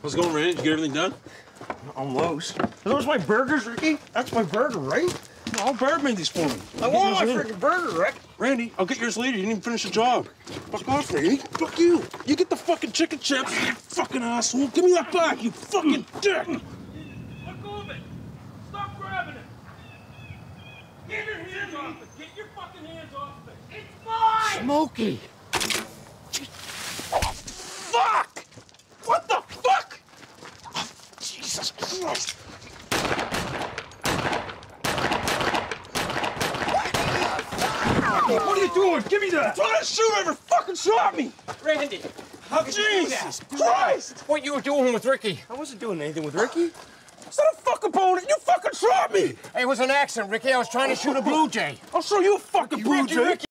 How's it going, Randy? Did you get everything done? Almost. Are those my burgers, Ricky? That's my burger, right? Oh, Barb made these for me. I want my freaking burger, Rick. Randy, I'll get yours later. You didn't even finish the job. Fuck off, Randy. Fuck you. You get the fucking chicken chips, you fucking asshole. Give me that back, you fucking dick. Let go of it. Stop grabbing it. Get your hands off it. Get your fucking hands off of it. It's mine! Smokey. Oh, fuck! What the fuck? Oh, Jesus Christ. What are you doing? Give me that. I'm trying to shoot whoever fucking shot me. Randy, how could you do Jesus that? Christ. What you were doing with Ricky? I wasn't doing anything with Ricky. It's not a fucking opponent. You fucking shot me. It was an accident, Ricky. I was trying to shoot a blue jay. I'll show you a fucking blue jay. Ricky.